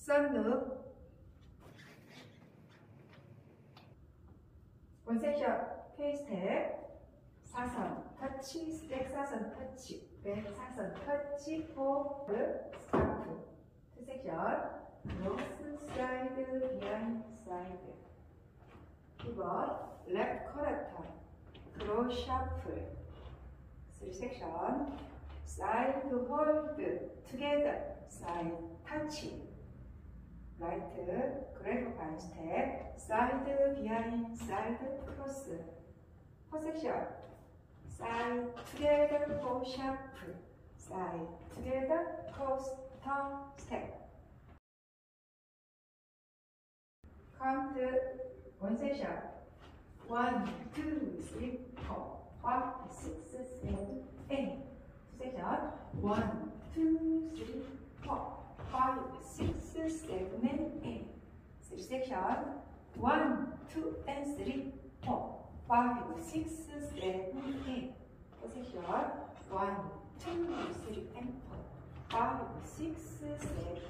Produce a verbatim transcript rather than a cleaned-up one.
sunroof, 원섹션 K-스텝, 사선 터치, 스택 사선 터치, 백 사선 터치, 포드, 스타트, 투섹션, 크로스 사이드, 비하인드 사이드, 이번 랩 커렉터, 크로 셔플, 쓰리 섹션, 사이드 홀드, 투게더, 사이드 터치, 라이트 그레이브 바인 스텝, 사이드 비하인드 사이드 크로스, 포 섹션, 사이드 투게더 포 샤프, 사이드 투게더 코스터 스텝. 카운트 원 섹션, 원, 투, 쓰리, 포, 파이브, 식스, 세븐, 에잇. 투 섹션, 원, 투, 쓰리, 포, 파이브, 식스, 세븐, and eight. 쓰리 섹션, one, two, and three, four, five, six, seven, eight. 포 섹션, one, two, three, and four, five, six, seven,